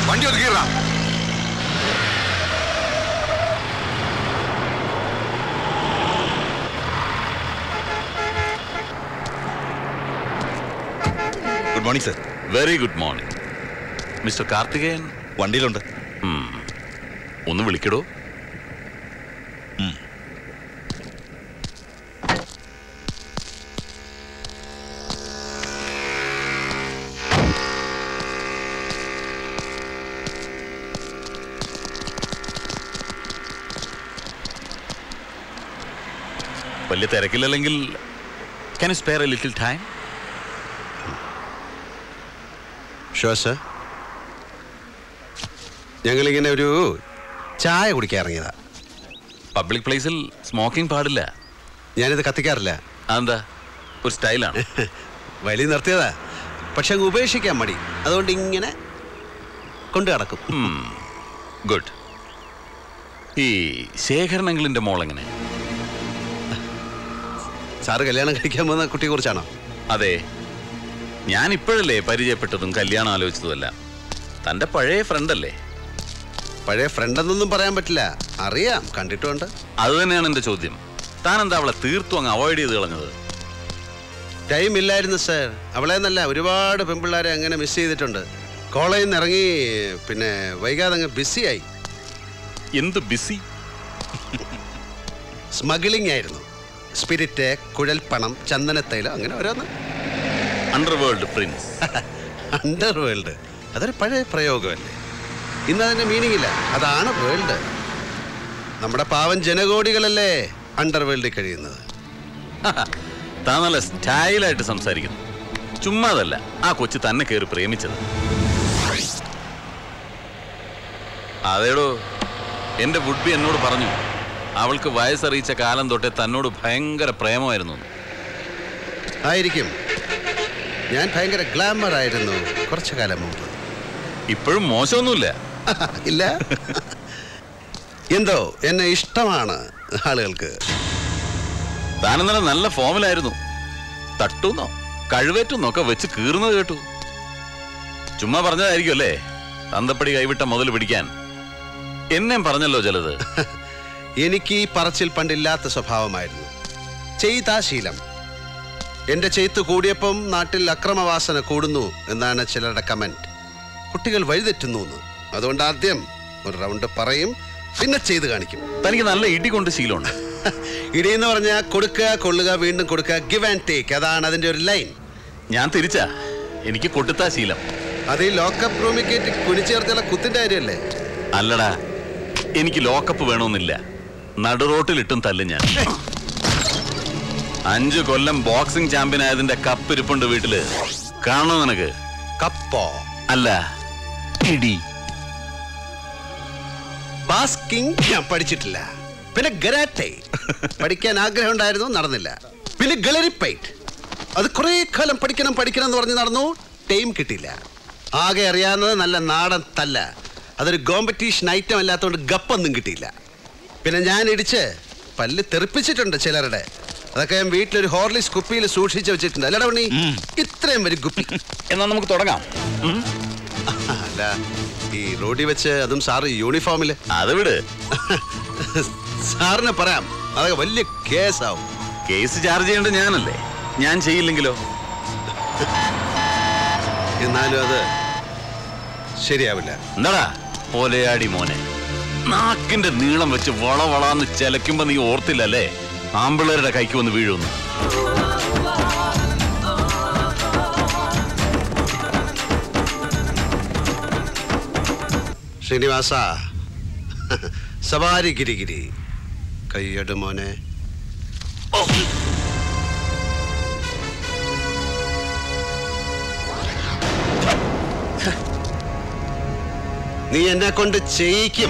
വണ്ടി ഒതുക്കിടാ. Good morning sir. Very good morning. Mister Karthikeyan വണ്ടിയിലുണ്ട്. ഒന്ന് വിളിക്കടോ. വലിയ തിരക്കില്ലെങ്കിൽ can you spare a little time? Sure sir. ഞങ്ങളിങ്ങനെ ഒരു ചായ കുടിക്കാൻ ഇറങ്ങിയതാ. പബ്ലിക് പ്ലേസിൽ സ്മോക്കിംഗ് പാടില്ല. ഞാനിത് കത്തിക്കാറില്ല. അതെന്താ? ഒരു സ്റ്റൈലാണ്. വലിയ നിർത്തിയതാ, പക്ഷെ അങ്ങ് ഉപേക്ഷിക്കാൻ മടി. അതുകൊണ്ട് ഇങ്ങനെ കൊണ്ടു നടക്കും. ഗുഡ്. ഈ ശേഖരണങ്ങളിൻ്റെ മോളെങ്ങനെ? സാറ് കല്യാണം കഴിക്കാൻ പോകുന്ന കുട്ടിയെ കുറിച്ചാണോ? അതെ, ഞാൻ ഇപ്പോഴല്ലേ പരിചയപ്പെട്ടതും കല്യാണം ആലോചിച്ചതുമല്ല. തൻ്റെ പഴയ ഫ്രണ്ടല്ലേ? പഴയ ഫ്രണ്ടെന്നൊന്നും പറയാൻ പറ്റില്ല, അറിയാം, കണ്ടിട്ടുണ്ട്. അത് തന്നെയാണ് എൻ്റെ ചോദ്യം. താൻ എന്താ അവളെ തീർത്തും അങ്ങ് അവോയ്ഡ് ചെയ്ത് കളഞ്ഞത്? ടൈം ഇല്ലായിരുന്നു സർ. അവളെ എന്നല്ല, ഒരുപാട് പെൺപിള്ളേരെ അങ്ങനെ മിസ് ചെയ്തിട്ടുണ്ട്. കോളേജിൽ നിന്ന് ഇറങ്ങി പിന്നെ വൈകാതെ അങ്ങ് ബിസിയായി. എന്ത് ബിസി? സ്മഗ്ലിംഗ് ആയിരുന്നു. സ്പിരിറ്റ്, കുഴൽപ്പണം, ചന്ദനത്തൈലം, അങ്ങനെ ഓരോന്ന്. Underworld Prince. അണ്ടർവേൾഡ് അതൊരു പഴയ പ്രയോഗമല്ലേ? ഇന്ന് അതിൻ്റെ മീനിങ് ഇല്ല. അതാണ് വേൾഡ്. നമ്മുടെ പാവം ജനകോടികളല്ലേ അണ്ടർവേൾഡിൽ കഴിയുന്നത്. താൻ നല്ല സ്റ്റൈലായിട്ട് സംസാരിക്കുന്നു. ചുമ്മാതല്ല ആ കൊച്ചു തന്നെ കയറി പ്രേമിച്ചത്. അതേടോ, എൻ്റെ വുഡ് ബി എന്നോട് പറഞ്ഞു അവൾക്ക് വയസ്സറിയിച്ച കാലം തൊട്ടേ തന്നോട് ഭയങ്കര പ്രേമമായിരുന്നു. ആയിരിക്കും. ഞാൻ ഭയങ്കര ഗ്ലാമർ ആയിരുന്നു കുറച്ചു കാലം മുമ്പ്. ഇപ്പോഴും മോശമൊന്നുമില്ല. ഇല്ല, എന്തോ എന്നെ ഇഷ്ടമാണ് ആളുകൾക്ക്. താനെന്നല്ല നല്ല ഫോമിലായിരുന്നു. തട്ടുന്നോ കഴിവേറ്റുന്നൊക്കെ വെച്ച് കീറുന്നത് കേട്ടു. ചുമ്മാ പറഞ്ഞതായിരിക്കും അല്ലേ തന്തപ്പടി കൈവിട്ട മുതൽ പിടിക്കാൻ? എന്നെയും പറഞ്ഞല്ലോ ചിലത്. എനിക്ക് ഈ പറച്ചിൽ പണ്ടില്ലാത്ത സ്വഭാവമായിരുന്നു. ചെയ്താ ശീലം. എന്റെ ചെയ്ത്ത് കൂടിയപ്പം നാട്ടിൽ അക്രമവാസന കൂടുന്നു എന്നാണ് ചിലരുടെ കമന്റ്. കുട്ടികൾ വഴിതെറ്റുന്നു എന്ന്. അതുകൊണ്ട് ആദ്യം ഒരു റൗണ്ട് പറയും, പിന്നെ ചെയ്ത് കാണിക്കും. തനിക്ക് നല്ല ഇടി കൊണ്ട് ശീലമുണ്ട്. ഇടിയെന്ന് പറഞ്ഞാൽ കൊടുക്കുക, കൊള്ളുക, വീണ്ടും കൊടുക്കുക, ഗിവ് ആൻഡ് ടേക്ക്. അതാണ് അതിന്റെ ഒരു ലൈൻ. ഞാൻ തിരിച്ചാ, എനിക്ക് കൊടുത്താ ശീലം. അത് ഈ ലോക്കപ്പ് റൂമിൽ കയറ്റി കുനിച്ചേർത്തുള്ള കുത്തിന്റെ കാര്യമല്ലേ? അല്ലടാ, എനിക്ക് ലോക്കപ്പ് വേണമെന്നില്ല. നടുറോട്ടിലിട്ടും തല്ലും ഞാൻ. 5 കൊല്ലം ബോക്സിംഗ് ചാമ്പ്യൻ ആയതിന്റെ കപ്പ് ഇരിപ്പുണ്ട് വീട്ടില്. കാണോ നിനക്ക്? കപ്പോ? അല്ല, ഇടി. ബാസ്കിംഗ് ഞാൻ പഠിച്ചിട്ടില്ല. പിന്നെ ഗരാട്ടെ പഠിക്കാൻ ആഗ്രഹം ഉണ്ടായിരുന്നു, നടന്നില്ല. പിന്നെ ഗളരിപ്പൈറ്റ് അത് കുറെ കാലം പഠിക്കണം എന്ന് പറഞ്ഞ് നടന്നു, ടൈം കിട്ടിയില്ല. ആകെ അറിയാവുന്നത് നല്ല നാടൻ തല്ല. അതൊരു കോമ്പറ്റീഷൻ ഐറ്റം അല്ലാത്തതുകൊണ്ട് ഗപ്പൊന്നും കിട്ടിയില്ല. പിന്നെ ഞാൻ ഇടിച്ച് പല്ല് തെറിപ്പിച്ചിട്ടുണ്ട് ചിലരുടെ. അതൊക്കെ ഞാൻ വീട്ടിലൊരു ഹോർലിക്സ് കുപ്പിയിൽ സൂക്ഷിച്ച് വെച്ചിട്ടുണ്ട്. അല്ലടാ ഉണ്ണി, ഇത്രയും വരും കുപ്പി. എന്നാ നമുക്ക് തുടങ്ങാം. അല്ല, ഈ റോഡിൽ വെച്ച്, അതും സാറ് യൂണിഫോമില്. അത് വിട്. സാറിന് പറയാം, അതൊക്കെ വലിയ കേസാവും. കേസ് ചാർജ് ചെയ്യേണ്ടത് ഞാനല്ലേ? ഞാൻ ചെയ്യില്ലെങ്കിലോ? എന്നാലും അത് ശരിയാവില്ല. എന്താടാ പോലെയാടി മോനെ, നാക്കിന്റെ നീളം വെച്ച് വളവളാന്ന് ചെലക്കുമ്പോ നീ ഓർത്തില്ലല്ലേ ആമ്പിള്ളേരുടെ കൈക്ക് വന്ന് വീഴുന്നു? ശ്രീനിവാസ, സവാരി ഗിരിഗിരി, കയ്യട് മോനെ. നീ എന്നെ കൊണ്ട് ചെയ്യിക്കും.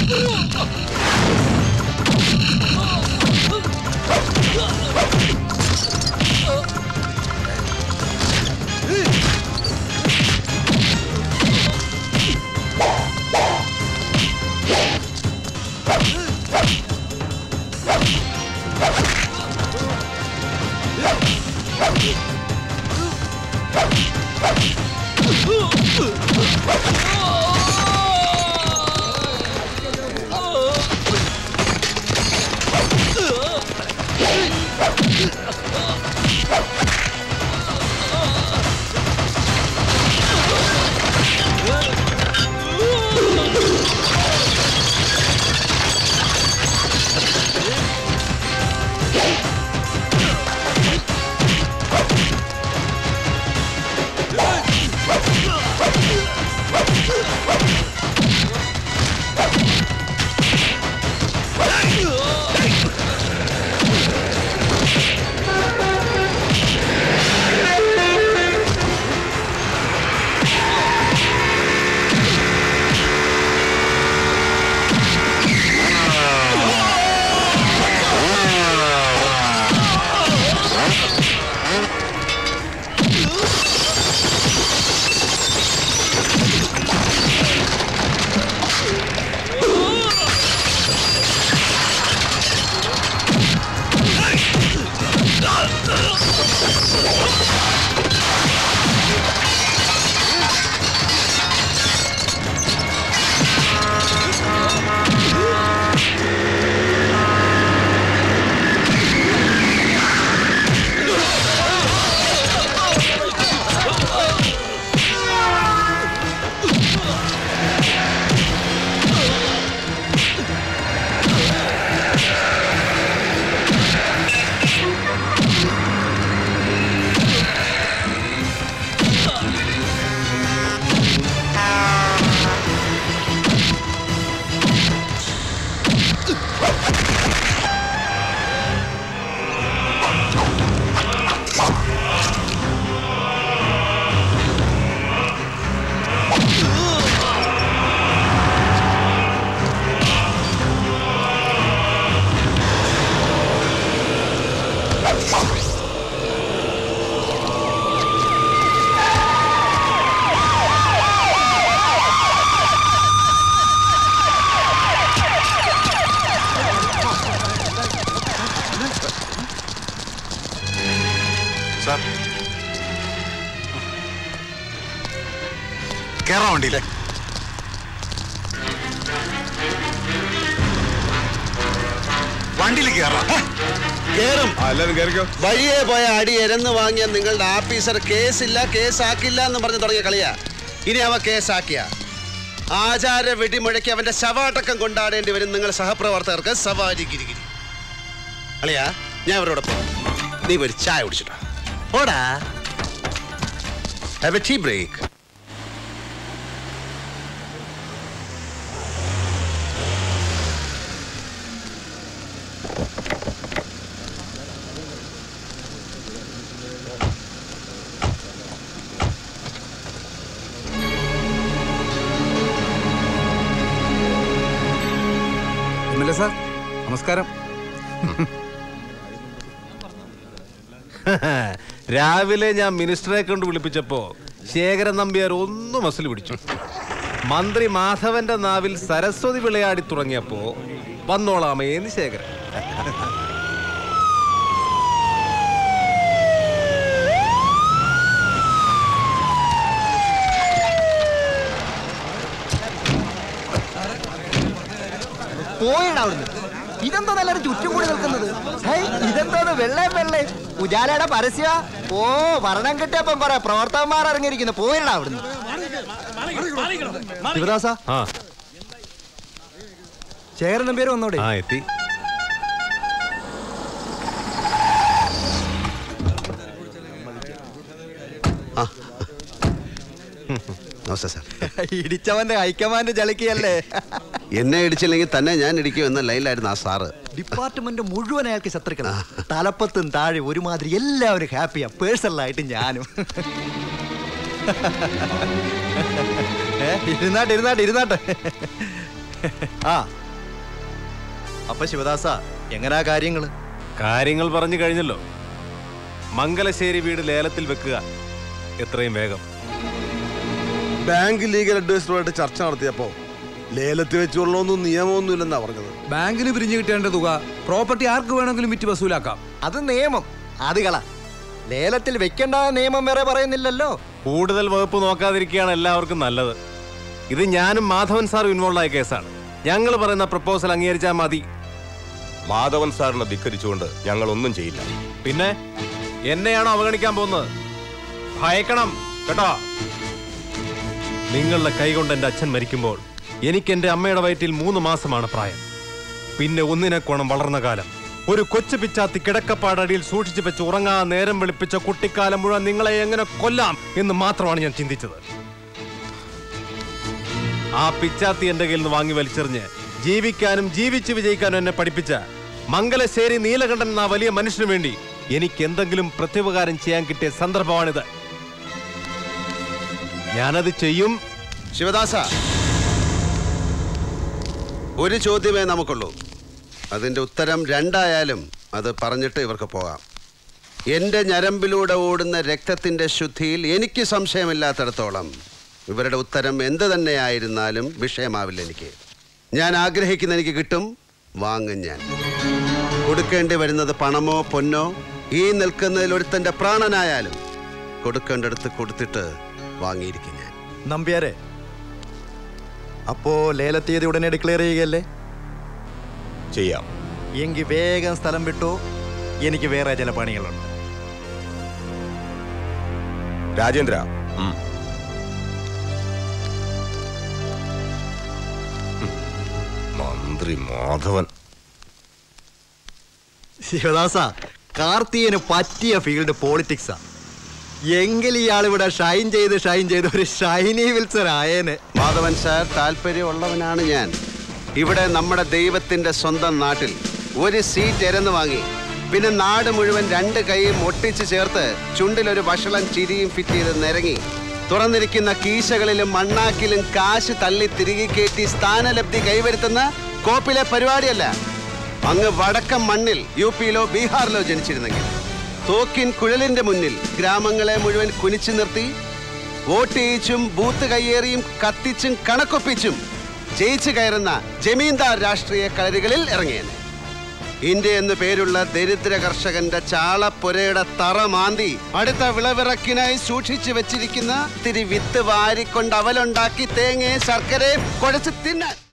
കേറാൻ വണ്ടിയില്ലേ? വണ്ടിയിൽ കേറാം. വഴിയെ പോയ അടി എരന്ന് വാങ്ങിയ നിങ്ങളുടെ ആഫീസർ കേസില്ല കേസാക്കില്ല എന്ന് പറഞ്ഞ് തുടങ്ങിയ കളിയാ. ഇനി അവ കേസാക്കിയ ആചാര വെടിമുഴക്കി അവന്റെ ശവാടക്കം കൊണ്ടാടേണ്ടി വരും നിങ്ങൾ സഹപ്രവർത്തകർക്ക്. സവാരി ഗിരിഗിരി അളിയാ, ഞാൻ അവരോടൊപ്പം നീ ഒരു ചായ കുടിച്ചിട്ടോ. ഓടാ, have a tea break. Sir നമസ്കാരം. രാവിലെ ഞാൻ മിനിസ്റ്ററെ കൊണ്ട് വിളിപ്പിച്ചപ്പോ ശേഖരൻ നമ്പ്യാർ ഒന്നും മസിൽ പിടിച്ചു. മന്ത്രി മാധവന്റെ നാവിൽ സരസ്വതി വിളയാടി തുടങ്ങിയപ്പോ വന്നോളാമേന്ന് ശേഖരൻ. പോയിടാവുന്നു. ഇതെന്തോ നല്ലൊരു ചുറ്റും കൂടി നിൽക്കുന്നത്. ഇതെന്തോന്ന് വെള്ളയും വെള്ളയും ഉജാലയുടെ പരസ്യ. ഓ, ഭരണം കിട്ടിയപ്പം കുറെ പ്രവർത്തകന്മാർ ഇറങ്ങിയിരിക്കുന്നു. പോയിടാ അവിടുന്ന്. ശിവദാസ, ശേഖരൻ നമ്പ്യാർ വന്നോടെ. എത്തി. ഇടിച്ചവന്റെ ഹൈക്കമാൻഡ് ചളിക്കല്ലേ. എന്നെ ഇടിച്ചില്ലെങ്കിൽ തന്നെ ഞാൻ ഇടിക്കും എന്ന ലൈനിലായിരുന്നു ആ സാറ്. ഡിപ്പാർട്ട്മെന്റ് മുഴുവൻ അയാൾക്ക് ശത്രുക്കളാണ്. തലപ്പത്തും താഴെ ഒരുമാതിരി എല്ലാവരും ഹാപ്പിയാ. പേഴ്സണലായിട്ട് ഞാനും. ഇരുന്നാട്ടെ. ആ അപ്പൊ ശിവദാസ എങ്ങനാ കാര്യങ്ങള്? കാര്യങ്ങൾ പറഞ്ഞു കഴിഞ്ഞല്ലോ. മംഗലശ്ശേരി വീട് ലേലത്തിൽ വെക്കുക എത്രയും വേഗം. ബാങ്ക് ലീഗൽ അഡ്വൈസറുമായിട്ട് ചർച്ച നടത്തിയപ്പോ ലേലത്തിൽ വെച്ചുള്ളൊന്നും നിയമമൊന്നുമില്ലെന്നാ പറഞ്ഞത്. ബാങ്കിന് പിരിഞ്ഞു കിട്ടേണ്ട തുക പ്രോപ്പർട്ടി ആർക്ക് വേണമെങ്കിലും വിറ്റ് വസൂലാക്കാം. അത് നിയമം, അത് കള. ലേലത്തിൽ വെക്കേണ്ട നിയമം വേറെ പറയുന്നില്ലല്ലോ. കൂടുതൽ വകുപ്പ് നോക്കാതിരിക്കുകയാണ് എല്ലാവർക്കും നല്ലത്. ഇത് ഞാനും മാധവൻ സാറും ഇൻവോൾവ് ആയ കേസാണ്. ഞങ്ങൾ പറയുന്ന പ്രപ്പോസൽ അംഗീകരിച്ചാൽ മതി. മാധവൻ സാറിനെ ധിക്കരിച്ചുകൊണ്ട് ഞങ്ങൾ ഒന്നും ചെയ്യില്ല. പിന്നെ എന്നെയാണോ അവഗണിക്കാൻ പോകുന്നത്? ഭയക്കണം കേട്ടോ. നിങ്ങളുടെ കൈകൊണ്ട് എൻ്റെ അച്ഛൻ മരിക്കുമ്പോൾ എനിക്ക് എൻ്റെ അമ്മയുടെ വയറ്റിൽ 3 മാസമാണ് പ്രായം. പിന്നെ ഒന്നിനെക്കോണം വളർന്ന കാലം. ഒരു കൊച്ചു പിച്ചാത്തി കിടക്കപ്പാടടിയിൽ സൂക്ഷിച്ചു വെച്ച് ഉറങ്ങാ നേരം വെളുപ്പിച്ച കുട്ടിക്കാലം മുഴുവൻ നിങ്ങളെ എങ്ങനെ കൊല്ലാം എന്ന് മാത്രമാണ് ഞാൻ ചിന്തിച്ചത്. ആ പിച്ചാത്തി എൻ്റെ കയ്യിൽ നിന്ന് വാങ്ങി വലിച്ചെറിഞ്ഞ് ജീവിക്കാനും ജീവിച്ചു വിജയിക്കാനും എന്നെ പഠിപ്പിച്ച മംഗലശ്ശേരി നീലകണ്ഠൻ എന്ന വലിയ മനുഷ്യന് വേണ്ടി എനിക്ക് എന്തെങ്കിലും പ്രത്യുപകാരം ചെയ്യാൻ കിട്ടിയ സന്ദർഭമാണിത്. ഞാനത് ചെയ്യും. ശിവദാസ, ഒരു ചോദ്യമേ നമുക്കുള്ളൂ. അതിൻ്റെ ഉത്തരം 2 ആയാലും അത് പറഞ്ഞിട്ട് ഇവർക്ക് പോകാം. എൻ്റെ ഞരമ്പിലൂടെ ഓടുന്ന രക്തത്തിൻ്റെ ശുദ്ധിയിൽ എനിക്ക് സംശയമില്ലാത്തിടത്തോളം ഇവരുടെ ഉത്തരം എന്ത് തന്നെയായിരുന്നാലും വിഷയമാവില്ല. ഞാൻ ആഗ്രഹിക്കുന്ന എനിക്ക് കിട്ടും, വാങ്ങും. ഞാൻ കൊടുക്കേണ്ടി വരുന്നത് പണമോ പൊന്നോ, ഈ നിൽക്കുന്നതിൽ ഒരുത്തൻ്റെ പ്രാണനായാലും കൊടുക്കേണ്ടടുത്ത് കൊടുത്തിട്ട് വാങ്ങിയിരിക്കും ഞാൻ. നമ്പ്യാരെ, അപ്പോ ലേലത്തീയതി ഉടനെ ഡിക്ലെയർ ചെയ്യുകയല്ലേ? ചെയ്യാം. എങ്കിൽ വേഗം സ്ഥലം വിട്ടു. എനിക്ക് വേറെ ചില പണികളുണ്ട്. രാജേന്ദ്ര, മന്ത്രി മാധവൻ. ശിവദാസ, കാർത്തികന് പറ്റിയ ഫീൽഡ് പോളിറ്റിക്സാ. എങ്കിൽ ഇയാളിവിടെ ഷൈൻ ചെയ്ത് ഒരു ഷൈനി വിൽസൺ ആയേനെ. മാധവൻ സാർ, താല്പര്യമുള്ളവനാണ് ഞാൻ. ഇവിടെ നമ്മുടെ ദൈവത്തിൻ്റെ സ്വന്തം നാട്ടിൽ ഒരു സീറ്റ് എരന്ന് വാങ്ങി, പിന്നെ നാട് മുഴുവൻ 2 കൈയും ഒട്ടിച്ച് ചേർത്ത് ചുണ്ടിലൊരു വഷളം ചിരിയും ഫിറ്റ് ചെയ്ത് നിരങ്ങി തുറന്നിരിക്കുന്ന കീശകളിലും മണ്ണാക്കിലും കാശ് തള്ളി തിരികെ കയറ്റി സ്ഥാനലബ്ധി കൈവരുത്തുന്ന കോപ്പിലെ പരിപാടിയല്ല. അങ്ങ് വടക്കൻ മണ്ണിൽ യുപിയിലോ ബീഹാറിലോ ജനിച്ചിരുന്നെങ്കിൽ തോക്കിൻ കുഴലിന്റെ മുന്നിൽ ഗ്രാമങ്ങളെ മുഴുവൻ കുനിച്ചു നിർത്തി വോട്ട് ചെയ്യിച്ചും ബൂത്ത് കയ്യേറിയും കത്തിച്ചും കണക്കൊപ്പിച്ചും ജയിച്ചു കയറുന്ന ജമീന്ദാർ രാഷ്ട്രീയ കളരികളിൽ ഇറങ്ങിയത്. ഇന്ത്യ എന്നു പേരുള്ള ദരിദ്ര കർഷകന്റെ ചാളപ്പുരയുടെ തറ മാന്തി അടുത്ത വിളവിറക്കിനായി സൂക്ഷിച്ചു വെച്ചിരിക്കുന്ന തിരി വിത്ത് വാരിക്കൊണ്ട് അവലുണ്ടാക്കി തേങ്ങയും ശർക്കരയും കുഴച്ച് തിന്നാൻ